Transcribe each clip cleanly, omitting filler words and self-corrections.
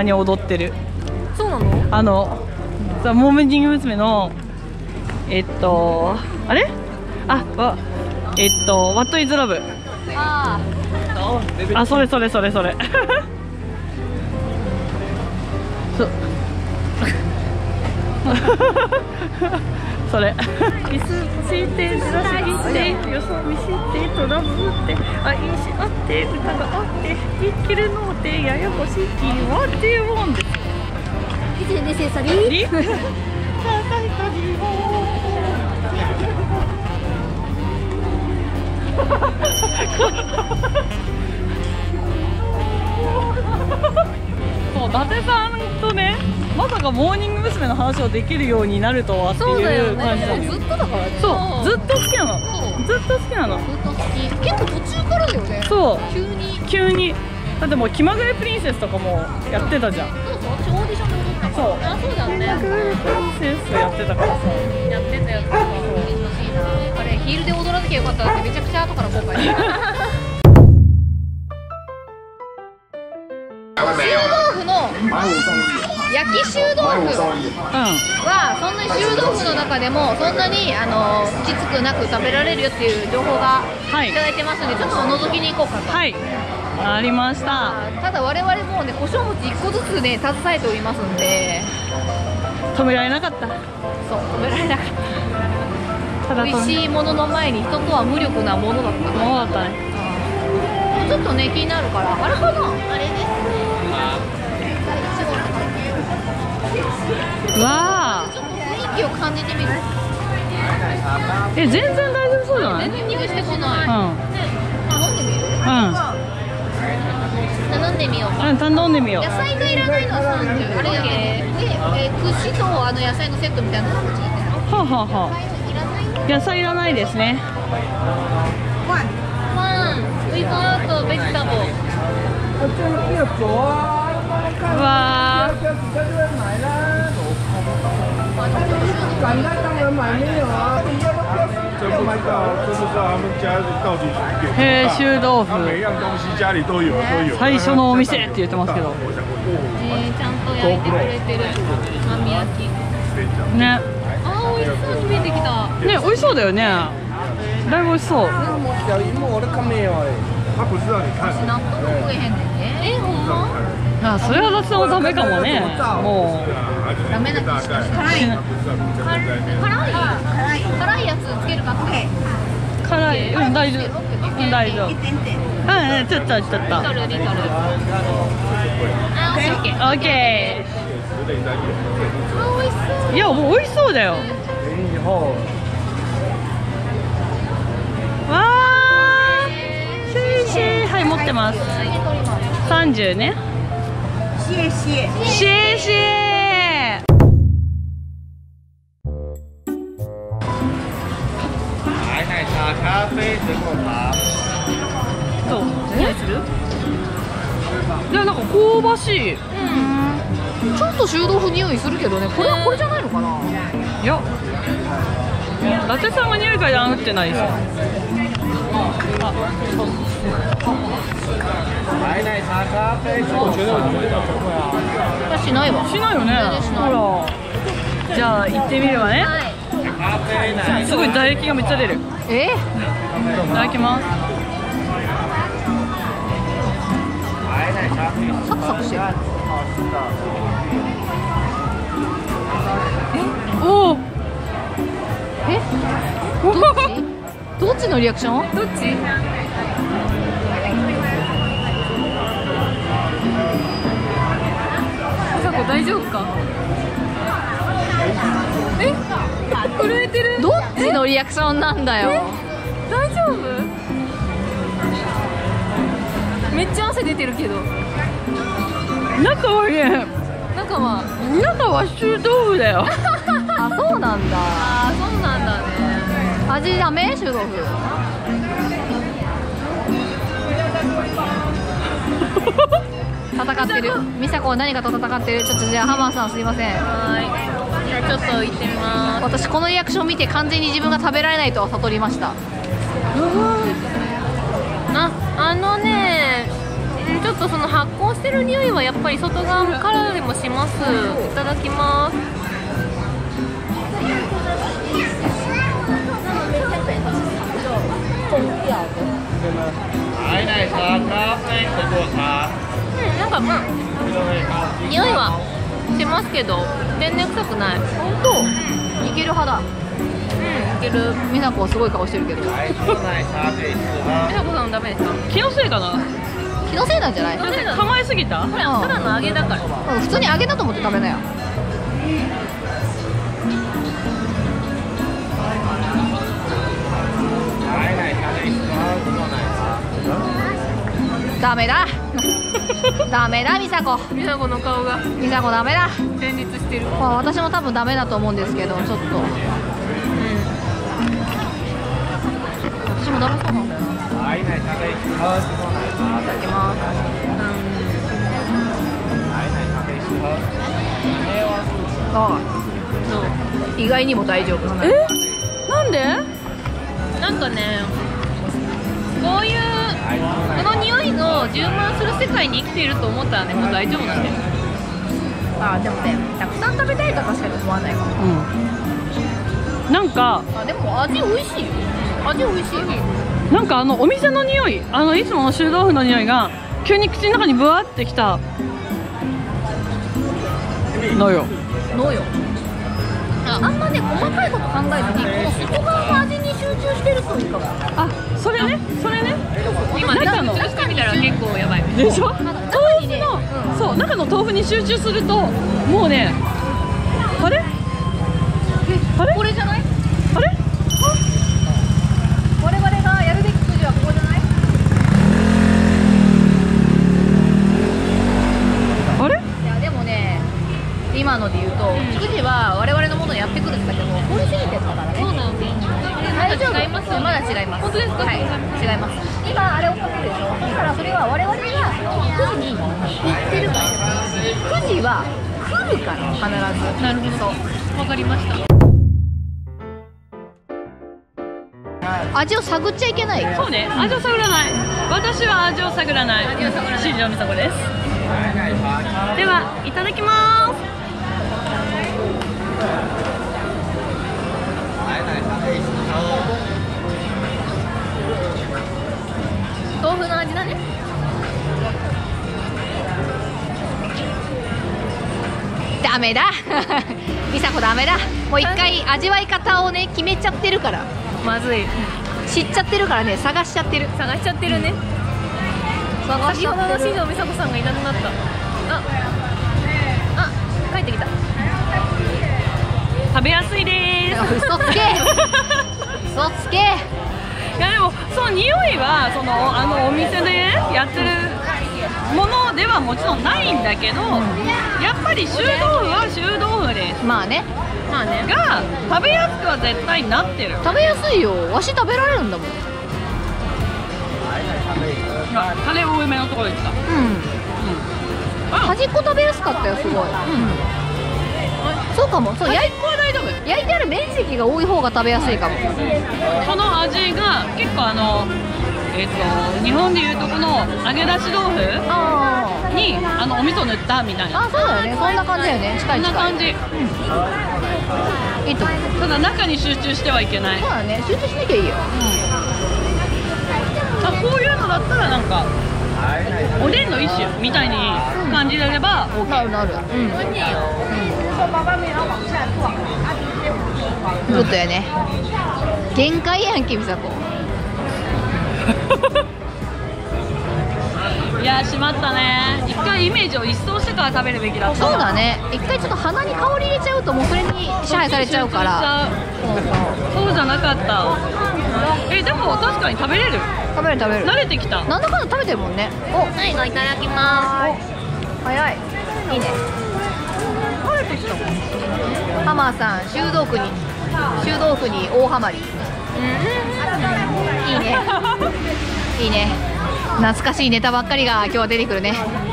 に踊ってる。 そうなの？ ザ・モーメンディング娘。のあれWhat is Love。 それそれそそれキスしてずらしてよそ見してトラブって愛し合って歌があって生きるのってややこしいわっていうもんです。 いつネセサリーそう、伊達さんとね、まさかモーニング娘。の話をできるようになるとはっていう感じだ。 ずっとだからね。 そう、ずっと好きなの。ずっと好きなの。 ずっと好き。結構途中からだよね。 そう、 急に。 だってもう気まぐれプリンセスとかもやってたじゃん。 そうそう、私オーディションで踊ったから。 そう、 あ、そうだね。 気まぐれプリンセスやってたからさ。 やってた。楽しいな。あれヒールで踊らなきゃよかったってめちゃくちゃ後から後悔した。臭豆腐の焼き臭豆腐はそんなに臭豆腐の中でもそんなにきつくなく食べられるよっていう情報がいただいてますので、ちょっと覗きに行こうかと。 はい、ありました。 ただ我々もうね、胡椒餅1個ずつね携えておりますんで、 止められなかった。 そう、止められなかった。 ただ美味しいものの前に人とは無力なものだった。 ものだったね。 ちょっとね気になるから、あれかな、あれですね。 わあ、 ちょっと雰囲気を感じてみる。 全然大丈夫そうじゃない？ 全然苦してこない。 うん、 頼んでみる？頼んでみようか。 頼んでみよう。 野菜がいらないのは30。あれで、串と野菜のセットみたいなのが欲しい。 はあはあはあ。野菜いらないですね。 ワン、ウィズアウトベジタブル。 わー。へー、臭豆腐。最初のお店って言ってますけど。 ちゃんと焼いてくれてる網焼き。 ね。 あー、美味しそうに見えてきた。 ね、美味しそうだよね。だいぶ美味しそう。 納豆も食えへんねんね。ほんま？ あ、それは雑談ダメかもね。もうダメな気しかしない。辛いやつつけるか。 辛い。うん、大丈夫。うん、大丈夫。うん、ちょっと。 リトル。あ、オッケー。 オッケー。あ、美味しそう。 いや、もう美味しそうだよ。わー。シェイシェイ。はい、持ってます。30ね。シェイシェイ。シェイシェイ。 奶茶、咖啡、水果茶。 どう？何する？いや、なんか香ばしい。 ちょっと臭豆腐匂いするけどね。これじゃないのかな？ いや、伊達さんが匂い嗅いであんってないですよ。 奶茶、咖啡。我觉得你味道不会啊。 しないわ。 しないよね。ほら。じゃあ行ってみればね。すごい唾液がめっちゃ出る。いただきます。 サクサクしてる。 おお。 どっちのリアクション？ どっち？さこ大丈夫か？震えてる？ どっちのリアクションなんだよ。 大丈夫？めっちゃ汗出てるけど。中はね。中は臭豆腐だよ。 あ、そうなんだ。 あ、そうなんだね。 味ダメ？臭豆腐。戦ってる。美佐子は何かと戦ってる。ちょっとじゃあハマーさんすいません。 はい。じゃあちょっと行ってみます。 私このリアクションを見て完全に自分が食べられないとは悟りました。 ちょっとその発酵ししてる匂いはやっぱり外側からでもします。いただきます。なんか匂いはしますけど全然臭くない。本当、いける派だ。いける。美奈子すごい顔してるけど。美奈子さんダメですか？ 気のせいかな。 気のせいなんじゃない？ 構えすぎた？ これただの揚げだから。普通に揚げだと思って食べなよ。ダメだダメだ、美佐子。美佐子の顔が。美佐子ダメだ。戦慄してる。まあ私も多分ダメだと思うんですけど、ちょっと。私もダメそうなんだよな。いただきます。意外にも大丈夫。 なんで？ なんかね、こういうこの匂いの充満する世界に生きていると思ったらね、もう大丈夫なんだよ。でもね、たくさん食べたいとは確かに思わないかも。 なんかでも味美味しいよ。味美味しいよ。 なんかお店の匂い、いつもの臭豆腐の匂いが急に口の中にブワーってきたのよ。あんまね、細かいこと考えずに、この外側の味に集中してるといいかも。あ、それね。今中の集中してみたら結構やばいでしょ。豆腐の、そう、中の豆腐に集中するともうね、あれこれじゃない？あれ？我々がやるべき筋はここじゃない？あれ？いやでもね、今ので言うと、筋は我々のものをやってくるんだけど、通り過ぎてったからね。そうなんです。大丈夫？まだ違います。本当ですか？はい、違います。今あれをかけるでしょ。だからそれは我々が筋に行ってるから。筋は来るから必ず。なるほど。わかりました。味を探っちゃいけない。そうね、味を探らない。私は味を探らない。新庄美佐子です。では、いただきます。豆腐の味だね。ダメだ美佐子ダメだ。もう一回味わい方をね決めちゃってるから。まずい。知っちゃってるからね、探しちゃってるね。先ほどの新庄美佐子さんがいなくなった。帰ってきた。食べやすいです。嘘つけ嘘つけ。いやでもその匂いはお店でやってるものではもちろんないんだけど、やっぱり臭豆腐は臭豆腐です。まあねが食べやすくは絶対なってる。食べやすいよ。わし食べられるんだもん。タレ多めのところでした。端っこ食べやすかったよ、すごい。そうかも。そう、焼いてある面積が多い方が食べやすいかも。この味が結構日本でいうとこの揚げ出し豆腐にお味噌塗ったみたいな。あ、そうだよね。そんな感じだよね。近い。そんな感じ。いいと思う。ただ中に集中してはいけない。そうだね。集中しなきゃいいよ。こういうのだったらなんかおでんの一種みたいに感じられれば OK。 なる。ちょっとやね。限界やんけ、美佐子。いや、しまったね。一回イメージを一掃してから食べるべきだった。そうだね。一回ちょっと鼻に香り入れちゃうともうそれに支配されちゃうから。そうじゃなかった。でも確かに食べれる。食べる。慣れてきた。なんだかんだ食べてるもんね。最後いただきます。早い。いいね。慣れてきた。ハマーさん、臭豆腐に大ハマり。いいね。いいね。懐かしいネタばっかりが今日は出てくるね。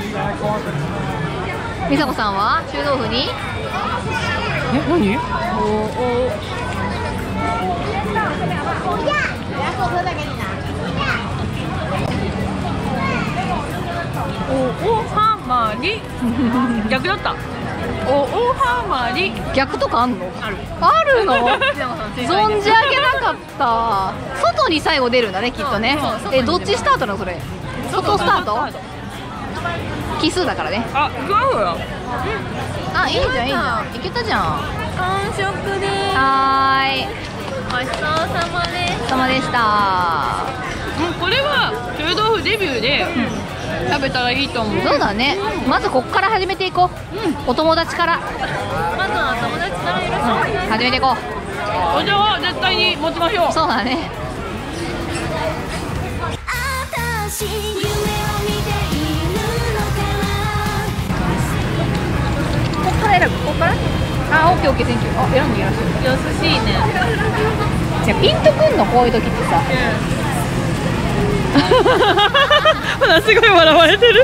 美佐子さんは臭豆腐に。何？ハまり逆だった。おはまり逆とかあんの？ ある。 あるの？存じ上げなかった。外に最後出るんだね、きっとね。どっちスタートなのそれ？外スタート？奇数だからね。 あ、違うよ。 あ、いいじゃんいいじゃん。いけたじゃん。 完食です。 はーい。 ごちそうさまでお疲れ様でした。 これは臭豆腐デビューで食べたらいいと思う。 そうだね。まずこっから始めていこう。お友達から。 まずは友達からいらっしゃい。 始めていこう。 お茶は絶対に持ちましょう。 そうだね。こっから選ぶ。こっから？あ、オッケーオッケー、センキュー。あ、選んでいらっしゃる。 優しいね。 じゃあピンとくんのこういう時ってさ。 ほらすごい笑われてる。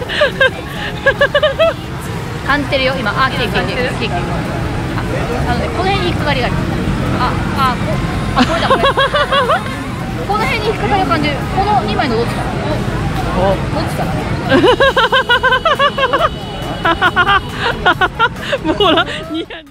感じてるよ今。あ、来てる来てる来てる来てる。あのね、この辺に引っかかりがある。これだこれ。この辺に引っかかりを感じる。この2枚のどっちかな。どっちかな。 もうほらニヤニヤ。